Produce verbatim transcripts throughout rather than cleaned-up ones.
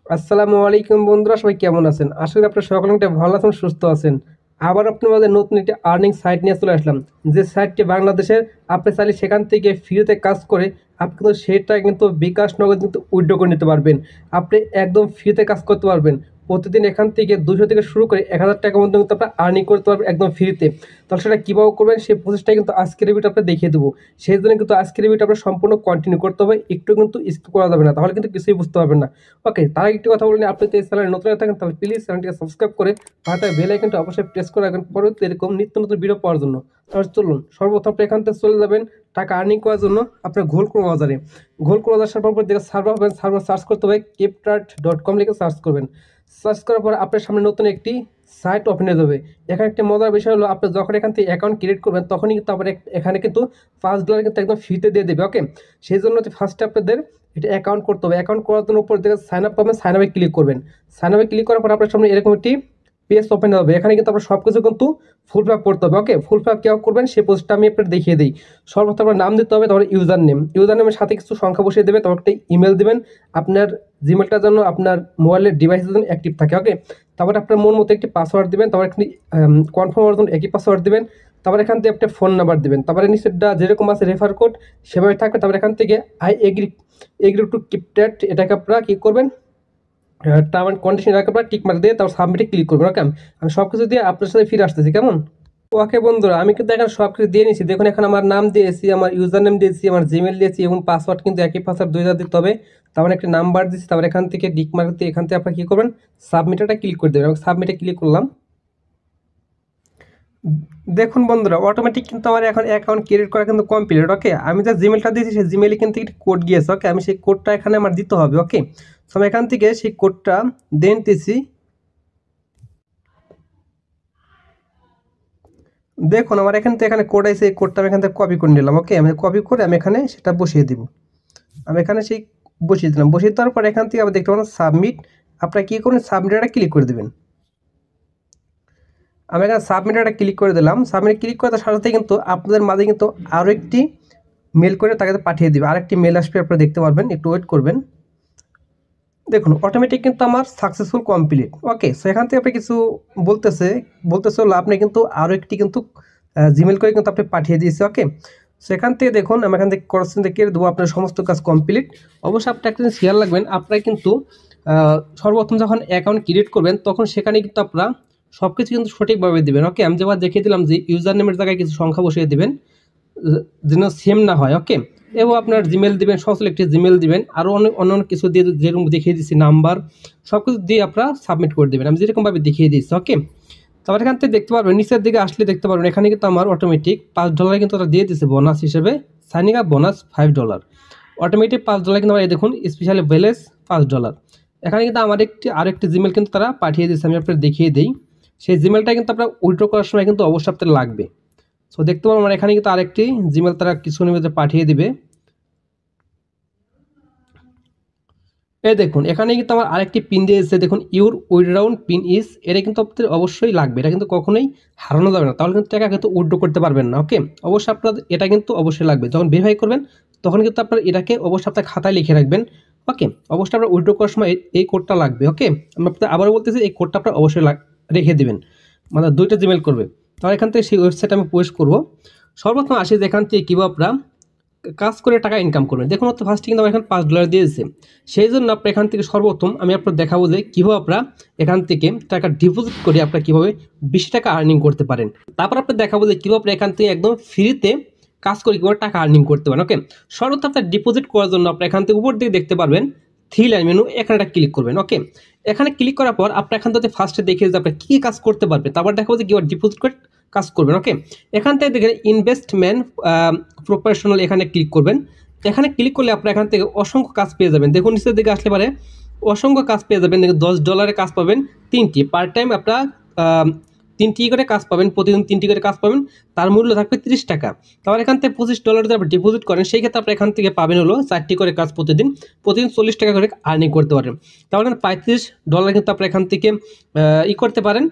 আসসালামু আলাইকুম বন্ধুরা, সবাই কেমন আছেন? আশা করি আপনারা সকলে একটা ভালো আছেন, সুস্থ আছেন। আবার আপনার মাঝে নতুন একটি আর্নিং সাইট নিয়ে চলে আসলাম, যে সাইটটি বাংলাদেশের। আপনি চাইলে সেখান থেকে ফ্রিতে কাজ করে আপনি কিন্তু সেটা কিন্তু বিকাশ নগদ কিন্তু উইথড্র করে নিতে পারবেন। আপনি একদম ফ্রিতে কাজ করতে পারবেন। প্রতিদিন এখান থেকে দুশো থেকে শুরু করে এক হাজার টাকার মধ্যে কিন্তু আপনার আর্নিং করতে পারবেন একদম ফ্রিতে। তাহলে সেটা কীভাবে করবেন সেই প্রসেসটাই কিন্তু আজকের ভিডিওটা আপনার দেখিয়ে দেবো। সেই জন্য কিন্তু আজকের ভিডিওটা আপনার সম্পূর্ণ কন্টিনিউ করতে হবে, একটু কিন্তু স্কিপ করা যাবে না, তাহলে কিন্তু কিছুই বুঝতে পারবেন না। ওকে, তার আগে একটি কথা বলিনি, আপনি যদি এই চ্যানেলে নতুন হয়ে থাকেন তাহলে প্লিজ চ্যানেলটিকে সাবস্ক্রাইব করে পাশে বেল আইকনটা অবশ্যই প্রেস করে রাখবেন পরবর্তী এরকম নিত্য নতুন ভিডিও পাওয়ার জন্য। তাহলে চলুন, সর্বপ্রথম আপনি এখান থেকে চলে যাবেন টাকা আর্নিং করার জন্য আপনার ঘোল ক্রোম বাজারে। ঘোল ক্রোম বাজার সার্ভার পর দেখে সার্ভার হবেন, সার্ভার সার্চ করতে হবে কেপটার্ট ডট কম লিখে সার্চ করবেন। সার্চ করার পর আপনার সামনে নতুন একটি সাইট ওপেন হয়ে যাবে। এখানে একটি মজার বিষয় হলো, আপনি যখন এখান থেকে অ্যাকাউন্ট ক্রিয়েট করবেন তখনই কিন্তু আপনার এখানে কিন্তু পাঁচ ডলার কিন্তু একদম ফ্রিতে দিয়ে দেবে। ওকে, সেই জন্য ফার্স্টে আপনাদের এটা অ্যাকাউন্ট করতে হবে। অ্যাকাউন্ট করার জন্য উপর দিকে সাইন আপ পাবেন, সাইন আপে ক্লিক করবেন। সাইন আপে ক্লিক করার পর আপনার সামনে এরকম একটি পেজ ওপেন হবে। এখানে কিন্তু আপনার সব কিছু কিন্তু ফুল ফ্যাপ করতে হবে। ওকে, ফুল ফ্যাপ কেউ করবেন সেই পোস্টটা আমি আপনার দেখিয়ে দিই। সর্বপ্রথম আপনার নাম দিতে হবে, তারপরে ইউজার নেম, ইউজার নেমের সাথে কিছু সংখ্যা বসিয়ে দেবে, তারপর একটা ইমেল দেবেন। আপনার জিমেলটা যেন আপনার মোবাইলের ডিভাইসের জন্য অ্যাক্টিভ থাকে। ওকে, তারপরে আপনার মন মতো একটি পাসওয়ার্ড দেবেন, তারপর একটি কনফার্ম হওয়ার জন্য একই পাসওয়ার্ড দেবেন। তারপর এখান থেকে একটা ফোন নাম্বার দেবেন, তারপরে নিচেরটা যেরকম আছে রেফার কোড সেভাবে থাকবে। তারপর এখান থেকে আই এগ্রি এগ্রি টু কিপটেট এটাকে আপনারা কী করবেন, টার্ম অ্যান্ড কন্ডিশন এটাকে আপনারা টিক মার্ক দিয়ে তারপর সাবমিটে ক্লিক করবেন। ওকে, আমি সব কিছু দিয়ে আপনার সাথে ফিরে আসতেছি, কেমন? ওকে বন্ধুরা, আমি কিন্তু এখানে সব কিছু দিয়ে নিয়েছি। দেখুন এখানে আমার নাম দিয়েছি, আমার ইউজার নেম দিয়েছি, আমার জিমেল দিয়েছি এবং পাসওয়ার্ড কিন্তু একই পাসওয়ার্ড দুই হাজার দিতে হবে। তারপরে একটা নাম্বার দিচ্ছি, তারপর এখান থেকে ডিক মার্ক দিয়ে এখান থেকে আপনারা কী করবেন, সাবমিটেটা ক্লিক করে দেবেন। এবং সাবমিটে ক্লিক করলাম। দেখুন বন্ধুরা, অটোমেটিক কিন্তু আমার এখন অ্যাকাউন্ট ক্রিয়েট করা কিন্তু কমপ্লিট। ওকে, আমি যা জিমেলটা দিয়েছি সেই জিমেলে কিন্তু একটি কোড গিয়েছে। ওকে, আমি সেই কোডটা এখানে আমার দিতে হবে। ওকে, তো আমি এখান থেকে সেই কোডটা দিয়ে নিতেছি। দেখুন আমার এখান থেকে এখানে কোড আছে, এই কোডটা আমি এখান থেকে কপি করে নিলাম। ওকে, আমি কপি করে আমি এখানে সেটা বসিয়ে দিব। আমি এখানে সেই বসিয়ে দিলাম। বসিয়ে দেওয়ার পর এখান থেকে আবার দেখতে পাবেন সাবমিট। আপনারা কী করুন, সাবমিটটা ক্লিক করে দেবেন। আমি এখানে সাবমিটটা ক্লিক করে দিলাম। সাবমিট ক্লিক করার সাথে সাথে কিন্তু আপনাদের মাঝে কিন্তু আরও একটি মেল করে তাকে পাঠিয়ে দেবে, আরেকটি মেল আসবে, আপনারা দেখতে পারবেন, একটু ওয়েট করবেন। দেখুন অটোমেটিক কিন্তু আমার সাকসেসফুল কমপ্লিট। ওকে, সো এখান থেকে আপনি কিছু বলতেছে বলতেছে হলো আপনি কিন্তু আরও একটি কিন্তু জিমেল করে কিন্তু আপনি পাঠিয়ে দিয়েছে। ওকে, সো এখান থেকে দেখুন আমি এখান থেকে করছেন দেখে দেবো আপনার সমস্ত কাজ কমপ্লিট। অবশ্যই আপনি একটা খেয়াল রাখবেন, আপনারা কিন্তু সর্বপ্রথম যখন অ্যাকাউন্ট ক্রিয়েট করবেন তখন সেখানে কিন্তু আপনারা সব কিছু কিন্তু সঠিকভাবে দেবেন। ওকে, আমি যেবার দেখিয়ে দিলাম যে ইউজার নেমের জায়গায় কিছু সংখ্যা বসিয়ে দেবেন যেন সেম না হয়। ওকে, এবং আপনার জিমেল দিবেন, সচল একটি জিমেল দিবেন, আরও অনেক অন্য অন্য কিছু দিয়ে যেরকম দেখিয়ে দিচ্ছি নাম্বার সব কিছু দিয়ে আপনারা সাবমিট করে দেবেন আমি যেরকমভাবে দেখিয়ে দিচ্ছি। ওকে, তারপর এখান থেকে দেখতে পারবেন নিচের দিকে আসলে দেখতে পারবেন এখানে কিন্তু আমার অটোমেটিক পাঁচ ডলার কিন্তু ওরা দিয়ে দিচ্ছে বোনাস হিসেবে, signing up bonus five dollar. Automatic পাঁচ ডলার কিন্তু আমার এই দেখুন স্পেশালি ব্যালেন্স পাঁচ ডলার। এখানে কিন্তু আমার একটি আরও একটি জিমেল কিন্তু তারা পাঠিয়ে দিচ্ছে, আমি আপনাদের দেখিয়ে দিই। সেই জিমেলটা কিন্তু আপনার উইথড্র করার সময় কিন্তু অবশ্যই আপনার লাগবে। সো দেখতে পাবো আমার এখানে কিন্তু আরেকটি জিমেল তারা কিছুক্ষণের মধ্যে পাঠিয়ে দিবে। এই দেখুন এখানে কিন্তু আমার আরেকটি পিন দিয়েছে, দেখুন ইউর উইথড্রাউন পিন ইজ, এটা কিন্তু আপনাদের অবশ্যই লাগবে, এটা কিন্তু কখনোই হারানো যাবে না, তাহলে কিন্তু টাকা কিন্তু উইথড্র করতে পারবেন না। ওকে, অবশ্যই আপনাদের এটা কিন্তু অবশ্যই লাগবে, যখন ভেরিফাই করবেন তখন কিন্তু আপনার এটাকে অবশ্যই আপনার খাতায় লিখে রাখবেন। ওকে, অবশ্যই আপনার উইথড্র করার সময় এই কোডটা লাগবে। ওকে, আমি আপনাদের আবারও বলতেছি এই কোডটা আপনার অবশ্যই রেখে দেবেন, মানে দুইটা জিমেল করবে। তাহলে এখান থেকে সেই ওয়েবসাইট আমি পোস্ট করবো। সর্বপ্রথম আসি যে এখান থেকে কীভাবে আপনারা কাজ করে টাকা ইনকাম করবেন। দেখুন তো ফার্স্টে কিন্তু আমার এখানে পাঁচ ডলার দিয়েছে, সেই জন্য আপনার এখান থেকে সর্বপ্রথম আমি আপনার দেখাবো যে কীভাবে আপনারা এখান থেকে টাকা ডিপোজিট করে আপনারা কীভাবে বেশি টাকা আর্নিং করতে পারেন। তারপর আপনার দেখাবো যে কীভাবে আপনার এখান থেকে একদম ফ্রিতে কাজ করে কীভাবে টাকা আর্নিং করতে পারেন। ওকে, সর্বপ্রথম আপনার ডিপোজিট করার জন্য আপনার এখান থেকে উপর দিকে দেখতে পারবেন থ্রি লাইন মেনু, এখানে একটা ক্লিক করবেন। ওকে, এখানে ক্লিক করার পর আপনার এখান থেকে ফার্স্টে দেখিয়ে যে আপনার কী কাজ করতে পারবেন, তারপর দেখাবো যে কীভাবে ডিপোজিট করে কাজ করবেন। ওকে, এখান থেকে দেখেন ইনভেস্টমেন্ট প্রফেশনাল, এখানে ক্লিক করবেন। এখানে ক্লিক করলে আপনার এখান থেকে অসংখ্য কাজ পেয়ে যাবেন। দেখুন নিচের দিকে আসলে পারে অসংখ্য কাজ পেয়ে যাবেন। দেখুন দশ ডলারের কাজ পাবেন তিনটি, পার টাইম আপনার তিনটি করে কাজ পাবেন, প্রতিদিন তিনটি করে কাজ পাবেন, তার মূল্য থাকবে তিরিশ টাকা। তাহলে এখান থেকে পঁচিশ ডলার যদি আপনি ডিপোজিট করেন সেই ক্ষেত্রে আপনি এখান থেকে পাবেন হলো চারটি করে কাজ প্রতিদিন, প্রতিদিন চল্লিশ টাকা করে আর্নিং করতে পারেন। তাহলে পঁয়ত্রিশ ডলার কিন্তু আপনি এখান থেকে ই করতে পারেন,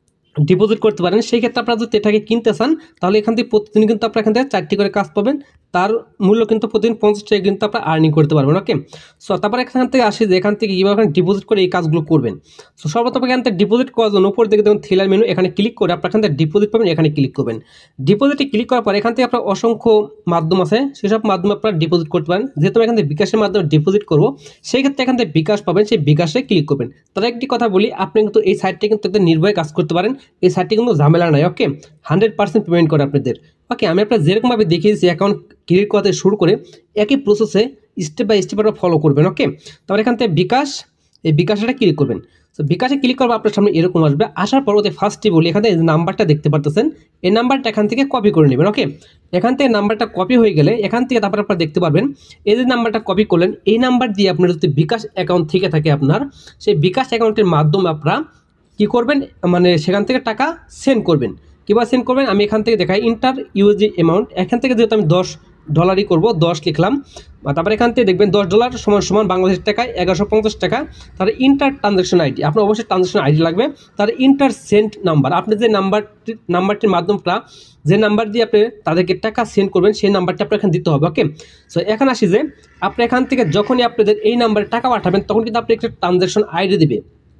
ডিপোজিট করতে পারেন। সেই ক্ষেত্রে আপনারা যদি এটাকে কিনতে চান তাহলে এখান থেকে প্রতিদিন কিন্তু আপনারা এখান থেকে চারটি করে কাজ পাবেন, তার মূল্য কিন্তু প্রতিদিন পঞ্চাশ টাকা কিন্তু আপনারা আর্নিং করতে পারবেন। ওকে, সো তারপর এখান থেকে আসি যে এখান থেকে কীভাবে ডিপোজিট করে এই কাজগুলো করবেন। সো সর্বপ্রথম এখান থেকে ডিপোজিট করার জন্য উপর দিকে দেখুন থ্রিলার মেনু, এখানে ক্লিক করে আপনার এখান থেকে ডিপোজিট পাবেন, এখানে ক্লিক করবেন। ডিপোজিটে ক্লিক করার পর এখান থেকে আপনার অসংখ্য মাধ্যম আছে, সেসব মাধ্যমে আপনারা ডিপোজিট করতে পারেন। যেহেতু এখান থেকে বিকাশের মাধ্যমে ডিপোজিট করবো, সেই ক্ষেত্রে এখান থেকে বিকাশ পাবেন, সেই বিকাশে ক্লিক করবেন। তার একটি কথা বলি, আপনি কিন্তু এই সাইটটি কিন্তু একটা নির্ভয়ে কাজ করতে পারেন। এই সাইটটি কিন্তু ঝামেলা নয়। ওকে, হান্ড্রেড পার্সেন্ট পেমেন্ট করে আপনাদের। ওকে, আমি আপনার যেরকমভাবে দেখিয়েছি অ্যাকাউন্ট ক্রিয়েট করতে শুরু করে একই প্রসেসে স্টেপ বাই স্টেপ আপনারা ফলো করবেন। ওকে, তারপর এখান থেকে বিকাশ, এই বিকাশটা ক্লিক করবেন। তো বিকাশে ক্লিক করবো আপনার সামনে এরকম আসবে। আসার পর ওদের ফার্স্টে বলি এখান থেকে নাম্বারটা দেখতে পারতেছেন, এই নাম্বারটা এখান থেকে কপি করে নেবেন। ওকে, এখান থেকে নাম্বারটা কপি হয়ে গেলে এখান থেকে তারপর আপনারা দেখতে পারবেন এই যে নাম্বারটা কপি করলেন, এই নাম্বার দিয়ে আপনার যদি বিকাশ অ্যাকাউন্ট থেকে থাকে আপনার, সেই বিকাশ অ্যাকাউন্টের মাধ্যমে আপনারা কী করবেন, মানে সেখান থেকে টাকা সেন্ড করবেন। কীভাবে সেন্ড করবেন আমি এখান থেকে দেখাই। ইন্টার ইউএসডি অ্যামাউন্ট, এখান থেকে যেহেতু আমি দশ ডলারই করবো, দশ লিখলাম। তারপর এখান থেকে দেখবেন দশ ডলার সমান সমান বাংলাদেশ টাকায় এগারোশো পঞ্চাশ টাকা। তার ইন্টার ট্রানজ্যাকশন আইডি, আপনার অবশ্যই ট্রানজ্যাকশন আইডি লাগবে। তার ইন্টার সেন্ড নাম্বার, আপনি যে নাম্বারটি নাম্বারটির মাধ্যমটা, যে নাম্বার দিয়ে আপনি তাদেরকে টাকা সেন্ড করবেন, সেই নাম্বারটা আপনার এখানে দিতে হবে। ওকে, সো এখন আসি যে আপনি এখান থেকে যখনই আপনাদের এই নাম্বারে টাকা পাঠাবেন, তখন কিন্তু আপনি একটা ট্রানজ্যাকশন আইডি দিবে।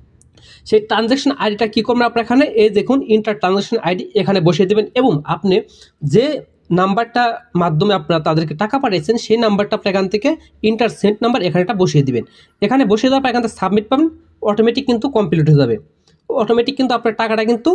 সেই ট্রানজ্যাকশন আইডিটা কী করবেন আপনার এখানে, এই দেখুন ইন্টার ট্রানজ্যাকশন আইডি এখানে বসিয়ে দেবেন, এবং আপনি যে নাম্বারটা মাধ্যমে আপনারা তাদেরকে টাকা পাঠিয়েছেন, সেই নাম্বারটা আপনার এখান থেকে ইন্টার সেন্ড নাম্বার এখানে একটা বসিয়ে দিবেন। এখানে বসিয়ে দেওয়ার পর এখান থেকে সাবমিট পাবেন, অটোমেটিক কিন্তু কমপ্লিট হয়ে যাবে। অটোমেটিক কিন্তু আপনার টাকাটা কিন্তু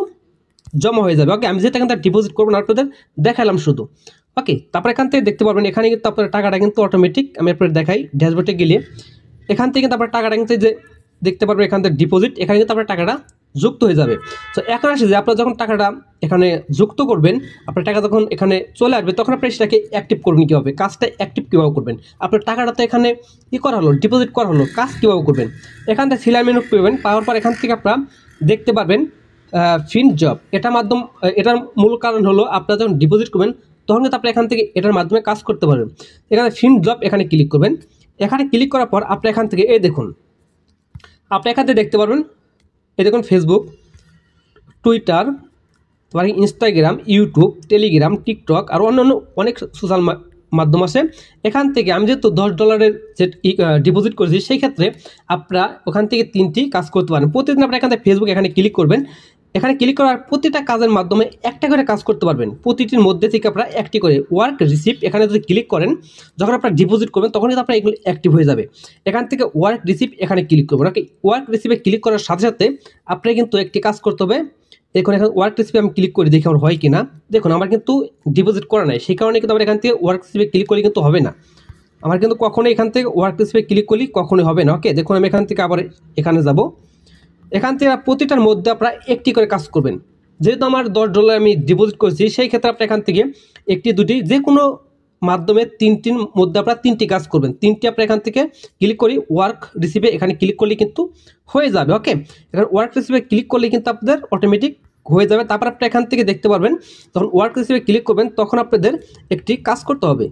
জমা হয়ে যাবে। ওকে, আমি যেটা এখান থেকে ডিপোজিট করবেন আপনাদের দেখালাম শুধু। ওকে, তারপর এখান থেকে দেখতে পারবেন এখানে কিন্তু আপনার টাকাটা কিন্তু অটোমেটিক, আমি আপনাদের দেখাই ড্যাশবোর্ডে গেলে এখান থেকে কিন্তু আপনার টাকাটা কিন্তু যে দেখতে পারবেন এখান থেকে ডিপোজিট, এখানে কিন্তু আপনার টাকাটা যুক্ত হয়ে যাবে। তো এখন আসে যে আপনারা যখন টাকাটা এখানে যুক্ত করবেন, আপনার টাকা যখন এখানে চলে আসবে, তখন আপনি সেটাকে অ্যাক্টিভ করবেন কীভাবে, কাজটা অ্যাক্টিভ কীভাবে করবেন। আপনার টাকাটা তো এখানে ই করা হলো, ডিপোজিট করা হলো, কাজ কীভাবে করবেন। এখান থেকে সিলার মেনু পাবেন, পাওয়ার পর এখান থেকে আপনারা দেখতে পারবেন ফিন্ড জব। এটা মাধ্যম, এটার মূল কারণ হলো আপনারা যখন ডিপোজিট করবেন, তখন কিন্তু আপনি এখান থেকে এটার মাধ্যমে কাজ করতে পারবেন। এখানে ফিন্ড জব এখানে ক্লিক করবেন। এখানে ক্লিক করার পর আপনি এখান থেকে এই দেখুন, আপনি এখান থেকে দেখতে পারবেন এই দেখুন ফেসবুক, টুইটার, তারপরে ইনস্টাগ্রাম, ইউটিউব, টেলিগ্রাম, টিকটক আর অন্যান্য অনেক সোশ্যাল মাধ্যম আছে। এখান থেকে আমি যেহেতু দশ ডলারের যে ডিপোজিট করেছি, সেই ক্ষেত্রে আপনারা ওখান থেকে তিনটি কাজ করতে পারেন। প্রতিদিন আপনারা এখান থেকে ফেসবুক এখানে ক্লিক করবেন। এখানে ক্লিক করার প্রতিটা কাজের মাধ্যমে একটা করে কাজ করতে পারবেন। প্রতিটির মধ্যে থেকে আপনারা একটি করে ওয়ার্ক রিসিপ্ট এখানে যদি ক্লিক করেন, যখন আপনারা ডিপোজিট করবেন তখন কিন্তু আপনার এগুলো অ্যাক্টিভ হয়ে যাবে। এখান থেকে ওয়ার্ক রিসিপ্ট এখানে ক্লিক করবেন। ওকে, ওয়ার্ক রিসিপ্টে ক্লিক করার সাথে সাথে আপনার কিন্তু একটি কাজ করতে হবে। দেখুন এখানে ওয়ার্ক রিসিপ্টে আমি ক্লিক করি, দেখি আমার হয় কি না। দেখুন আমার কিন্তু ডিপোজিট করা নাই, সেই কারণে কিন্তু আমার এখান থেকে ওয়ার্ক রিসিপ্টে ক্লিক করলে কিন্তু হবে না। আমার কিন্তু কখনোই এখান থেকে ওয়ার্ক রিসিপ্টে ক্লিক করলে কখনোই হবে না। ওকে, দেখুন আমি এখান থেকে আবার এখানে যাব। এখান থেকে প্রতিটার মধ্যে আপনারা একটি করে কাজ করবেন। যেহেতু আমার দশ ডলার আমি ডিপোজিট করেছি, সেই ক্ষেত্রে আপনি এখান থেকে একটি দুটি যে কোনো মাধ্যমে তিনটির মধ্যে আপনারা তিনটি কাজ করবেন। তিনটি আপনার এখান থেকে ক্লিক করি ওয়ার্ক রিসিপে এখানে ক্লিক করলে কিন্তু হয়ে যাবে। ওকে, এখানে ওয়ার্ক রিসিপে ক্লিক করলে কিন্তু আপনাদের অটোমেটিক হয়ে যাবে। তারপর আপনি এখান থেকে দেখতে পারবেন যখন ওয়ার্ক রিসিপে ক্লিক করবেন, তখন আপনাদের একটি কাজ করতে হবে।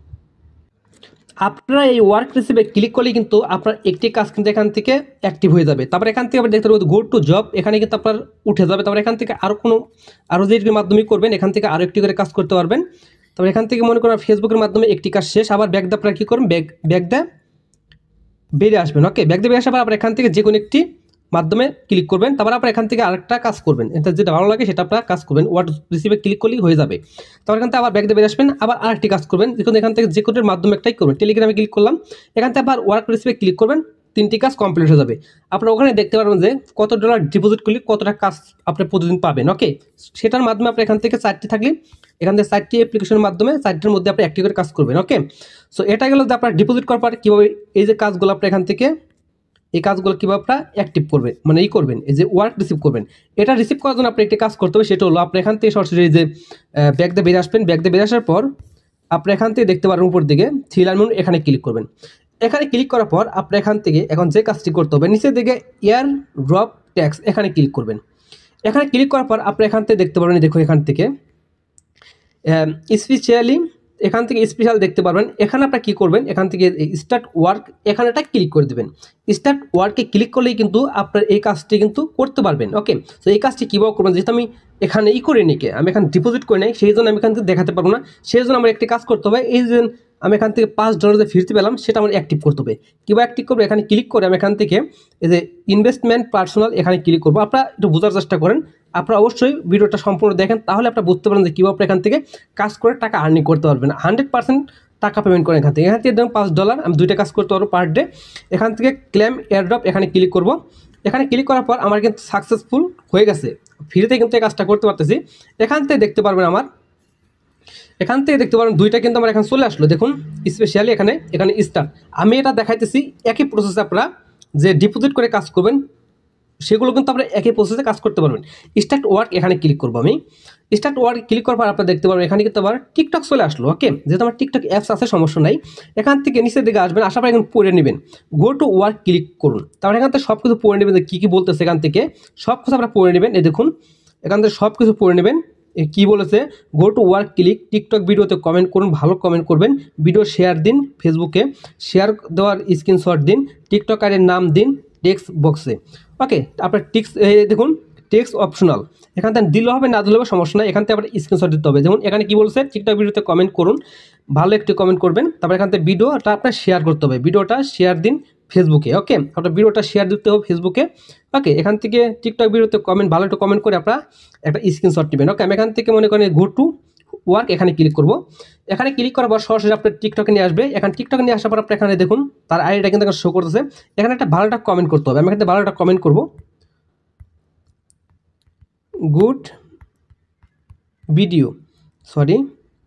আপনারা এই ওয়ার্ক রিসিপে ক্লিক করলে কিন্তু আপনার একটি কাজ কিন্তু এখান থেকে অ্যাক্টিভ হয়ে যাবে। তারপর এখান থেকে আপনি দেখতে পাবেন গো টু জব, এখানে কিন্তু আপনার উঠে যাবে। তারপর এখান থেকে আরও কোনো আরও যেটির মাধ্যমে করবেন, এখান থেকে আরও একটি করে কাজ করতে পারবেন। তারপর এখান থেকে মনে করেন ফেসবুকের মাধ্যমে একটি কাজ শেষ, আবার ব্যাক দিয়ে আপনারা কী করবেন, ব্যাক ব্যাক দিয়ে বেরিয়ে আসবেন। ওকে, ব্যাক দিয়ে বেরিয়ে আসার পর আপনার এখান থেকে যে কোনো একটি মাধ্যমে ক্লিক করবেন। তারপর আপনার এখান থেকে আরেকটা কাজ করবেন, এটা যেটা ভালো লাগে সেটা আপনারা কাজ করবেন। ওয়ার্ড রিসিপে ক্লিক করলেই হয়ে যাবে। তারপর এখান থেকে আবার ব্যাক দিয়ে বেরিয়ে আসবেন, আবার আরেকটি কাজ করবেন। দেখুন এখান থেকে যে কোনোর মাধ্যমে একটাই করবেন। টেলিগ্রামে ক্লিক করলাম, এখান থেকে আবার ওয়ার্ক রিসিপে ক্লিক করবেন, তিনটি কাজ কমপ্লিট হয়ে যাবে। আপনারা ওখানে দেখতে পারবেন যে কত ডলার ডিপোজিট করলে কতটা কাজ আপনি প্রতিদিন পাবেন। ওকে, সেটার মাধ্যমে আপনি এখান থেকে চারটি থাকলে এখান থেকে চারটি অ্যাপ্লিকেশনের মাধ্যমে চারটির মধ্যে আপনি একটি করে কাজ করবেন। ওকে, সো এটা গেল যে আপনার ডিপোজিট করার পর কীভাবে এই যে কাজগুলো আপনি এখান থেকে এই কাজগুলো কীভাবে আপনারা অ্যাক্টিভ করবেন, মানে এই করবেন, এই যে ওয়ার্ক রিসিভ করবেন। এটা রিসিভ করার জন্য আপনি একটি কাজ করতে হবে, সেটা হলো আপনি এখান থেকে সরাসরি এই যে ব্যাক দিয়ে বেরিয়ে আসবেন। ব্যাক দিয়ে বেরিয়ে আসার পর আপনি এখান থেকে দেখতে পারেন উপর দিকে থ্রি লাইন মেনু, এখানে ক্লিক করবেন। এখানে ক্লিক করার পর আপনি এখান থেকে এখন যে কাজটি করতে হবে, নিচের দিকে এয়ার ড্রপ ট্যাক্স এখানে ক্লিক করবেন। এখানে ক্লিক করার পর আপনি এখান থেকে দেখতে পারবেন, দেখুন এখান থেকে স্পেশালি এখান থেকে স্পেশাল দেখতে পারবেন। এখানে আপনারা কী করবেন, এখান থেকে স্টার্ট ওয়ার্ক এখানেটা ক্লিক করে দেবেন। স্টার্ট ওয়ার্কে ক্লিক করলেই কিন্তু আপনার এই কাজটি কিন্তু করতে পারবেন। ওকে, তো এই কাজটি কীভাবে করবেন, যেহেতু আমি এখানে ই করে নিকে আমি এখানে ডিপোজিট করে নেই, সেই জন্য আমি এখান থেকে দেখাতে পারবো না। সেই জন্য আমার একটি কাজ করতে হবে, এই যে আমি এখান থেকে পাঁচ ডলার যে ফিরতে পেলাম সেটা আমার অ্যাক্টিভ করতে হবে। কীভাবে অ্যাক্টিভ করবো, এখানে ক্লিক করে আমি এখান থেকে এই যে ইনভেস্টমেন্ট পার্সোনাল এখানে ক্লিক করবো। আপনারা একটু বোঝার চেষ্টা করেন, আপনারা অবশ্যই ভিডিওটা সম্পূর্ণ দেখেন, তাহলে আপনারা বুঝতে পারেন যে কীভাবে আপনি এখান থেকে কাজ করে টাকা আর্নিং করতে পারবেন। হান্ড্রেড পার্সেন্ট টাকা পেমেন্ট করেন এখান থেকে। এখান থেকে দেখুন পাঁচ ডলার আমি দুইটা কাজ করতে পারবো পার ডে। এখান থেকে ক্লেম এয়ারড্রপ এখানে ক্লিক করব। এখানে ক্লিক করার পর আমার কিন্তু সাকসেসফুল হয়ে গেছে, ফ্রিতে কিন্তু এই কাজটা করতে পারতেছি। এখান থেকে দেখতে পারবেন আমার এখান থেকে দেখতে পারেন দুইটা কিন্তু আমার এখানে চলে আসলো। দেখুন স্পেশালি এখানে এখানে স্টার্ট, আমি এটা দেখাইতেছি একই প্রসেসে আপনারা যে ডিপোজিট করে কাজ করবেন সেগুলো কিন্তু আপনারা একই প্রসেসে কাজ করতে পারবেন। স্টার্ট ওয়ার্ক এখানে ক্লিক করবো আমি। স্টার্ট ওয়ার্ক ক্লিক করার পর আপনারা দেখতে পারবেন এখানে কিন্তু আবার টিকটক চলে আসলো। ওকে, যেহেতু আমার টিকটক অ্যাপস আছে সমস্যা নাই। এখান থেকে নিচের দিকে আসবেন, আসার পর এখন পড়ে নেবেন, গো টু ওয়ার্ক ক্লিক করুন। তারপরে এখান থেকে সব কিছু পড়ে নেবেন, কী কী বলতেছে এখান থেকে সব কিছু আপনারা পড়ে নেবেন। এই দেখুন এখান থেকে সব কিছু পড়ে নেবেন। কি বলেছে, go to work click, TikTok ভিডিওতে কমেন্ট করুন, ভালো কমেন্ট করবেন, ভিডিও শেয়ার দিন, ফেসবুকে শেয়ার দেওয়ার স্ক্রিনশট দিন, টিকটকারের নাম দিন টেক্সট বক্সে। ওকে, আপনার টিক্স দেখুন টেক্সট অপশনাল, এখান থেকে দিলে হবে না দিলে হবে সমস্যা নাই, এখান থেকে আপনার স্ক্রিনশট দিতে হবে। যেমন এখানে কি বলছে, টিকটক ভিডিওতে কমেন্ট করুন, ভালো একটি কমেন্ট করবেন, তারপর এখান থেকে ভিডিওটা আপনার শেয়ার করতে হবে, ভিডিওটা শেয়ার দিন ফেসবুকে। ওকে, আপনার ভিডিওটা শেয়ার দিতে হবে ফেসবুকে। ওকে, এখান থেকে টিকটক ভিডিওতে কমেন্ট ভালো একটু কমেন্ট করে আপনারা একটা স্ক্রিনশট নেবেন। ওকে, আমি এখান থেকে মনে করেন গো টু ওয়ার্ক এখানে ক্লিক করব। এখানে ক্লিক করার পর সরাসরি আপনার টিকটকে নিয়ে আসবে। এখানে টিকটকে নিয়ে আসার পর আপনি এখানে দেখুন তার আইডিটা কিন্তু শো করতেছে। এখানে একটা ভালো একটা কমেন্ট করতে হবে, আমি এখানে ভালো একটা কমেন্ট করব, good video sorry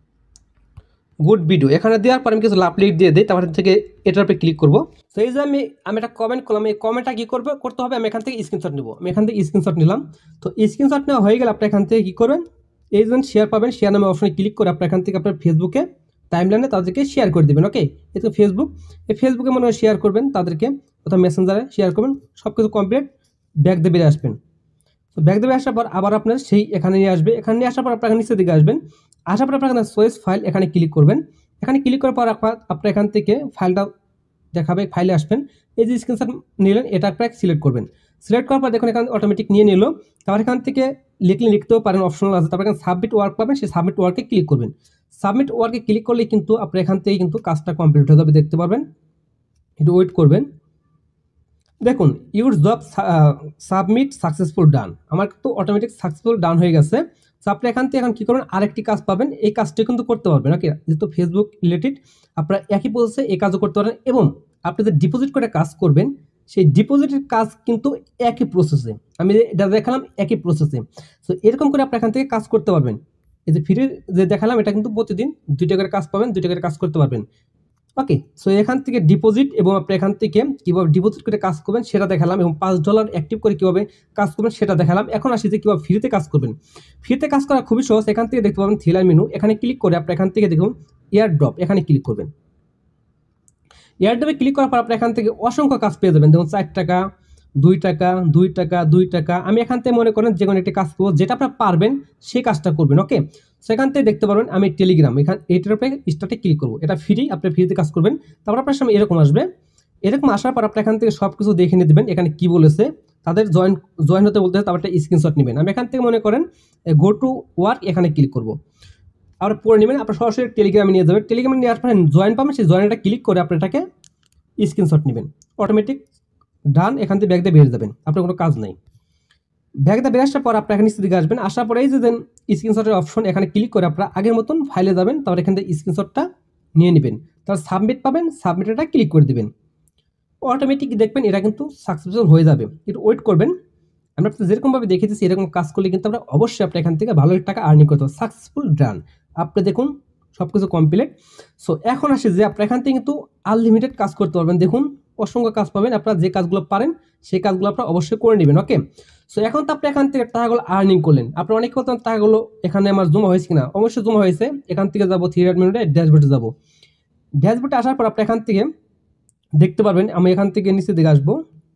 good video. এখানে দেওয়ার পর আমি কিছু লাভ লিখ দিয়ে দিই, তারপর থেকে এটার উপরে ক্লিক করবো। তো এই যে আমি আমি একটা কমেন্ট করলাম, এই কমেন্টটা কী করবে করতে হবে, আমি এখান থেকে স্ক্রিনশট নেবো। আমি এখান থেকে স্ক্রিনশট নিলাম। তো স্ক্রিনশট নেওয়া হয়ে গেলে আপনি এখান থেকে কী করবেন, এই যে শেয়ার পাবেন, শেয়ার নামে অপশনে ক্লিক করে আপনি এখান থেকে আপনার ফেসবুকে টাইমলাইনে তাদেরকে শেয়ার করে দেবেন। ওকে, এই তো ফেসবুক, এই ফেসবুকে মনে হয় শেয়ার করবেন তাদেরকে, অথবা মেসেঞ্জারে শেয়ার করবেন, সব কিছু কমপ্লিট ব্যাক দিয়ে বেরিয়ে আসবেন। তো ব্যাক দেবে আসার পর আবার আপনার সেই এখানে নিয়ে আসবে। এখানে নিয়ে আসার পর আপনার নিচের দিকে আসবেন, আসার পর আপনার চয়েস ফাইল এখানে ক্লিক করবেন। এখানে ক্লিক করার পর আপনার এখান থেকে ফাইলটা দেখাবে, ফাইলে আসবেন, এই যে স্ক্রিনশট নিলেন এটা আপনার সিলেক্ট করবেন। সিলেক্ট করার পর দেখুন এখানে অটোমেটিক নিয়ে নিল। তারপর এখান থেকে লিখলে লিখতেও পারেন, অপশনাল আছে। তারপর এখানে সাবমিট ওয়ার্ক পাবেন, সেই সাবমিট ওয়ার্কে ক্লিক করবেন। সাবমিট ওয়ার্কে ক্লিক করলে কিন্তু আপনার এখান থেকে কিন্তু কাজটা কমপ্লিট হয়ে যাবে, দেখতে পারবেন। একটু ওয়েট করবেন, দেখুন your job submit successful done, আমার তো অটোমেটিক সাকসেসফুল ডান হয়ে গেছে। তো আপনি এখান থেকে এখন কী করবেন, আরেকটি কাজ পাবেন, এই কাজটা কিন্তু করতে পারবেন। ওকে, যেহেতু ফেসবুক রিলেটেড আপনারা একই প্রসেসে এই কাজও করতে পারেন, এবং আপনি যে ডিপোজিট করে কাজ করবেন সেই ডিপোজিটের কাজ কিন্তু একই প্রসেসে, আমি এটা দেখালাম একই প্রসেসে। সো এরকম করে আপনি এখান থেকে কাজ করতে পারবেন। এই যে ফ্রি যে দেখালাম এটা কিন্তু প্রতিদিন দুই টাকার কাজ পাবেন, দুই টাকার কাজ করতে পারবেন। ওকে, সো এখান থেকে ডিপোজিট এবং আপনি এখান থেকে কীভাবে ডিপোজিট করে কাজ করবেন সেটা দেখালাম, এবং পাঁচ ডলার অ্যাক্টিভ করে কীভাবে কাজ করবেন সেটা দেখালাম। এখন আসি যে কীভাবে ফ্রিতে কাজ করবেন। ফ্রিতে কাজ করা খুবই সহজ। এখান থেকে দেখতে পাবেন থ্রি লাইন মেনু, এখানে ক্লিক করে আপনি এখান থেকে দেখুন এয়ার ড্রপ এখানে ক্লিক করবেন। এয়ার ড্রপে ক্লিক করার পর আপনি এখান থেকে অসংখ্য কাজ পেয়ে যাবেন। দেখুন চার টাকা, দুই টাকা, দুই টাকা, দুই টাকা। আমি এখান থেকে মনে করেন যে কোনো একটি কাজ করবো, যেটা আপনার পারবেন সেই কাজটা করবেন। ওকে, সেখান থেকে দেখতে পারবেন আমি টেলিগ্রাম, এখানে এইটার উপরে স্টার্টে ক্লিক করবো, এটা ফ্রি, আপনি ফ্রিতে কাজ করবেন। তারপর আপনার সামনে এরকম আসবে, এরকম আসার পর আপনি এখান থেকে সব কিছু দেখে নিয়ে দেবেন, এখানে কি বলেছে তাদের জয়েন জয়েন হতে বলতে, তারপর একটা স্ক্রিনশট নেবেন। আমি এখান থেকে মনে করেন গো টু ওয়ার্ক এখানে ক্লিক করবো, আর পরে নেবেন, আপনার সরাসরি টেলিগ্রামে নিয়ে যাবেন। টেলিগ্রামে নিয়ে আসবেন, জয়েন পাবেন, সেই জয়েনটা ক্লিক করে আপনি এটাকে স্ক্রিনশট নেবেন, অটোমেটিক ডান। এখান থেকে ব্যাগ দিয়ে বেরিয়ে যাবেন, আপনার কোনো কাজ নেই। ব্যাগ দিয়ে বেরিয়ে আসার পর আপনি এখানে নিচের দিকে আসবেন, আসার পরে এই যে দেন স্ক্রিনশটের অপশন এখানে ক্লিক করে আপনারা আগের মতন ফাইলে যাবেন, তারপর এখান থেকে স্ক্রিনশটটা নিয়ে নেবেন, তারপর সাবমিট পাবেন, সাবমিটটা ক্লিক করে দেবেন, অটোমেটিক দেখবেন এটা কিন্তু সাকসেসফুল হয়ে যাবে। একটু ওয়েট করবেন। আমরা যেরকমভাবে দেখেছি এরকম কাজ করলে কিন্তু আমরা অবশ্যই আপনি এখান থেকে ভালো টাকা আর্নিং করতে পারবো। সাকসেসফুল ডান, আপনি দেখুন সব কিছু কমপ্লিট। সো এখন আসে যে আপনি এখান থেকে কিন্তু আনলিমিটেড কাজ করতে পারবেন। দেখুন অসংখ্য কাজ পাবেন, আপনারা যে কাজগুলো পারেন সেই কাজগুলো আপনারা অবশ্যই করে নেবেন। ওকে, সো এখন তো আপনি এখান থেকে টাকাগুলো আর্নিং করলেন, আপনার অনেক কথা টাকাগুলো এখানে আমার জমা হয়েছে কিনা, অবশ্যই জমা হয়েছে। এখান থেকে যাবো থ্রি ডট মিনিটে ড্যাশবোর্ডে যাবো। ড্যাশবোর্ডে আসার পর আপনি এখান থেকে দেখতে পারবেন, আমি এখান থেকে নিচে দিকে আসবো,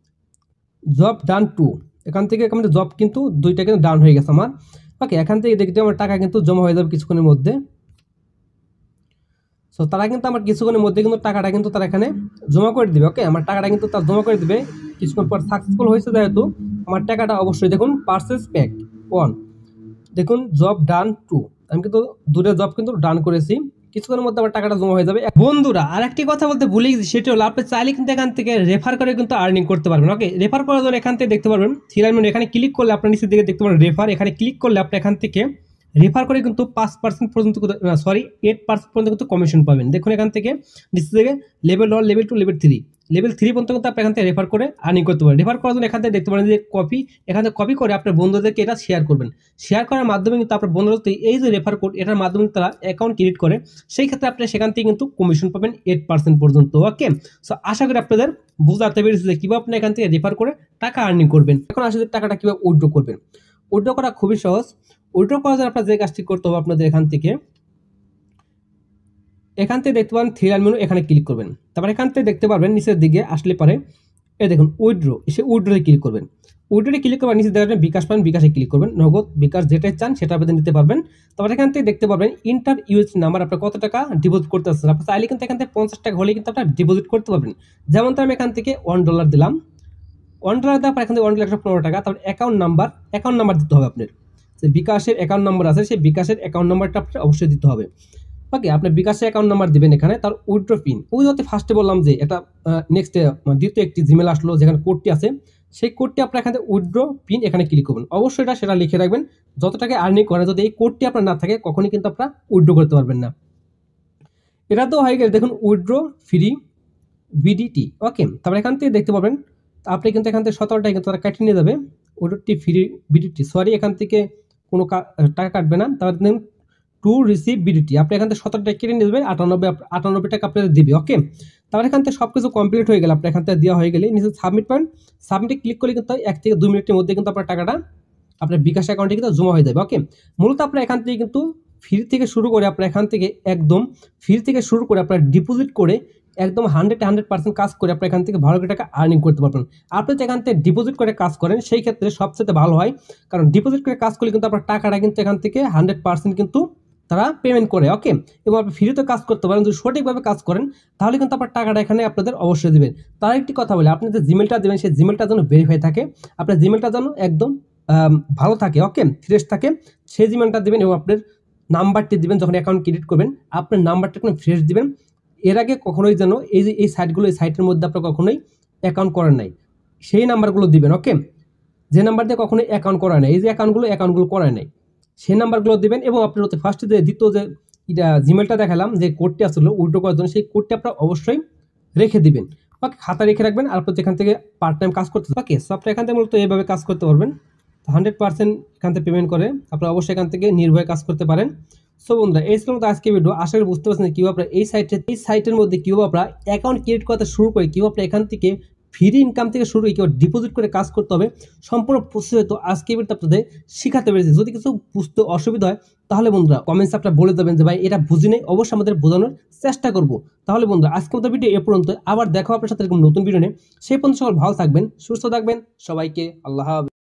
জব ডান টু, এখান থেকে আমাদের জব কিন্তু দুইটা কিন্তু ডান হয়ে গেছে আমার। ওকে, এখান থেকে দেখতে আমার টাকা কিন্তু জমা হয়ে যাবে কিছুক্ষণের মধ্যে। সো তারা কিন্তু আমার কিছুক্ষণের মধ্যে কিন্তু টাকাটা কিন্তু তারা এখানে জমা করে দিবে। ওকে, আমার টাকাটা কিন্তু তারা জমা করে দিবে কিছুক্ষণ পর। সাকসেসফুল হয়েছে যেহেতু আমার টাকাটা অবশ্যই দেখুন পার্সেস প্যাক ওয়ান, দেখুন জব ডান টু, আমি কিন্তু দুটো জব কিন্তু ডান করেছি, কিছুক্ষণের মধ্যে আমার টাকাটা জমা হয়ে যাবে। বন্ধুরা আরেকটি কথা বলতে ভুলে গেছি, সেটা হলো আপনি চাইলে কিন্তু এখান থেকে রেফার করে কিন্তু আর্নিং করতে পারবেন। ওকে, রেফার করার জন্য এখান থেকে দেখতে পারবেন থ্রি লাইন মেনু, এখানে ক্লিক করলে আপনার নিচের দিকে দেখতে পারবেন রেফার, এখানে ক্লিক করলে আপনি এখান থেকে রেফার করে কিন্তু পাঁচ পার্সেন্ট পর্যন্ত সরি এইট পার্সেন্ট পর্যন্ত কিন্তু কমিশন পাবেন। দেখুন এখান থেকে নিচের দিকে level one, level two, level three, level three পর্যন্ত কিন্তু আপনি এখান থেকে রেফার করে আর্নিং করতে পারেন। রেফার করার জন্য এখান থেকে দেখতে পারেন যে কপি, এখান থেকে কপি করে আপনার বন্ধুদেরকে এটা শেয়ার করবেন। শেয়ার করার মাধ্যমে কিন্তু আপনার বন্ধুরা এই যে রেফার কোড, এটার মাধ্যমে তারা অ্যাকাউন্ট ক্রিয়েট করে, সেই ক্ষেত্রে আপনি সেখান থেকে কিন্তু কমিশন পাবেন এইট পার্সেন্ট পর্যন্ত। ওকে, সো আশা করি আপনাদের বুঝাতে পেরেছি যে কীভাবে আপনি এখান থেকে রেফার করে টাকা আর্নিং করবেন। এখন আসলে টাকাটা কীভাবে উইথড্র করবেন। উইথড্র করা খুবই সহজ। উইথড্র করার জন্য আপনার যে কাজটি করতে হবে, আপনাদের এখান থেকে এখান থেকে দেখতে পাবেন থ্রি লাইন মেনু, এখানে ক্লিক করবেন। তারপর এখান থেকে দেখতে পারবেন নিচের দিকে আসলে পারে এই দেখুন উইথড্র, এসে উইথড্রোতে ক্লিক করবেন। উইথড্রোতে ক্লিক করবেন, নিচে দেখবেন বিকাশ পাবেন, বিকাশে ক্লিক করবেন। নগদ, বিকাশ যেটাই চান সেটা আপনি নিতে পারবেন। তারপর এখান থেকে দেখতে পারবেন ইন্টার ইউএস নাম্বার, আপনার কত টাকা ডিপোজিট করতে আসছেন। আপনি চাইলে কিন্তু এখান থেকে পঞ্চাশ টাকা হলে কিন্তু আপনার ডিপোজিট করতে পারবেন। যেমন তো আমি এখান থেকে ওয়ান ডলার দিলাম, ওয়ান ডলার দেওয়ার পর এখান থেকে ওয়ান ডলার একশো পনেরো টাকা। তারপর অ্যাকাউন্ট নাম্বার, অ্যাকাউন্ট নাম্বার দিতে হবে আপনার, যে বিকাশের অ্যাকাউন্ট নাম্বার আছে সেই বিকাশের অ্যাকাউন্ট নাম্বারটা আপনার অবশ্যই দিতে হবে। ওকে, আপনি বিকাশের অ্যাকাউন্ট নাম্বার দিবেন এখানে। তার উইথড্র পিন, ওই হতে ফার্স্টে বললাম যে এটা নেক্সট দ্বিতীয় একটি জিমেল আসলো যেখানে কোডটি আছে, সেই কোডটি আপনার এখানে উইথড্র পিন এখানে ক্লিক করবেন। অবশ্যই এটা সেটা লিখে রাখবেন, যত টাকা আর্নিং করেন যদি এই কোডটি আপনার না থাকে কখনই কিন্তু আপনারা উইথড্র করতে পারবেন না। এটা তো হয়ে গেলে দেখুন উইথড্র ফ্রি বিডিটি। ওকে, তারপর এখান থেকে দেখতে পাবেন আপনি কিন্তু এখান থেকে সতেরো টাকা কিন্তু তারা কাটিয়ে নিয়ে যাবে। উইথড্রটি ফ্রি বিডিটি, সরি এখান থেকে কোনো টাকা কাটবে না। তারপর দেখুন টু রিসিভ বিডিটি, আপনি এখান থেকে সতেরো টাকা কেটে নিয়ে যাবেন, আটানব্বই আটানব্বই টাকা আপনাদের দিবে। ওকে, তারপর এখান থেকে সব কিছু কমপ্লিট হয়ে গেলে আপনার এখান থেকে দেওয়া হয়ে গেলে নিচে সাবমিট পাবেন। সাবমিটে ক্লিক করলে কিন্তু এক থেকে দুই মিনিটের মধ্যে কিন্তু আপনার টাকাটা আপনার বিকাশ অ্যাকাউন্টে কিন্তু জমা হয়ে যাবে। ওকে, মূলত আপনার এখান থেকে কিন্তু ফ্রি থেকে শুরু করে আপনার এখান থেকে একদম ফ্রি থেকে শুরু করে আপনার ডিপোজিট করে একদম হান্ড্রেড হান্ড্রেড পার্সেন্ট কাজ করে আপনি এখান থেকে ভালো টাকা আর্নিং করতে পারবেন। আপনি তো এখান থেকে ডিপোজিট করে কাজ করেন, সেই ক্ষেত্রে সবচেয়ে ভালো হয়, কারণ ডিপোজিট করে কাজ করলে কিন্তু আপনার টাকাটা কিন্তু এখান থেকে হান্ড্রেড পার্সেন্ট কিন্তু তারা পেমেন্ট করে। ওকে, এবং আপনি ফ্রিতে কাজ করতে পারেন, যদি সঠিকভাবে কাজ করেন তাহলে কিন্তু আপনার টাকাটা এখানে আপনাদের অবশ্যই দেবেন। তার একটি কথা বলে, আপনি যে জিমেলটা দেবেন সেই জিমেলটা যেন ভেরিফাই থাকে, আপনার জিমেলটা যেন একদম ভালো থাকে, ওকে ফ্রেশ থাকে, সেই জিমেলটা দেবেন। এবং আপনার নাম্বারটি দিবেন যখন অ্যাকাউন্ট ক্রিয়েট করবেন, আপনার নাম্বারটা একদম ফ্রেশ দিবেন। এর আগে কখনোই যেন এই যে এই সাইটগুলো, এই সাইটের মধ্যে আপনার কখনোই অ্যাকাউন্ট করেন নাই, সেই নাম্বারগুলো দিবেন। ওকে, যে নাম্বার দিয়ে কখনোই অ্যাকাউন্ট করা নেই, এই যে অ্যাকাউন্টগুলো অ্যাকাউন্টগুলো করা নেই, সেই নাম্বারগুলো দিবেন। এবং আপনার হচ্ছে ফার্স্টে যে দ্বিতীয় যে এটা জিমেলটা দেখালাম যে কোডটি আসলো উইথড্র করার জন্য, সেই কোডটি আপনার অবশ্যই রেখে দিবেন। ওকে, খাতা রেখে রাখবেন। আর আপনি এখান থেকে পার্ট টাইম কাজ করতে, ওকে সফটওয়্যার এখান থেকে মূলত এইভাবে কাজ করতে পারবেন, হান্ড্রেড পার্সেন্ট এখান থেকে পেমেন্ট করে আপনারা অবশ্যই এখান থেকে নির্ভয়ে কাজ করতে পারেন। সো বন্ধুরা এই ছিল মতো আজকে ভিডিও। আশা করি বুঝতে পারছেন কীভাবে আপনারা এই সাইটে এই সাইটের মধ্যে কীভাবে আপনারা অ্যাকাউন্ট ক্রিয়েট করতে শুরু করে কীভাবে আপনারা এখান থেকে ফ্রি ইনকাম থেকে শুরু করে কীভাবে ডিপোজিট করে কাজ করতে হবে, সম্পূর্ণ প্রসেস হয়তো আজকে ভিডিওতে আপনাদের শেখাতে পেরেছি। যদি কিছু বুঝতে অসুবিধা হয় তাহলে বন্ধুরা কমেন্টস আপনারা বলে দেবেন যে ভাই এটা বুঝি নেই, অবশ্যই আমাদের বোঝানোর চেষ্টা করব। তাহলে বন্ধুরা আজকে মতো ভিডিও এ পর্যন্ত, আবার দেখা আপনার সাথে এরকম নতুন ভিডিও নিয়ে। সেই পর্যন্ত সকল ভালো থাকবেন, সুস্থ থাকবেন, সবাইকে আল্লাহ হাফেজ।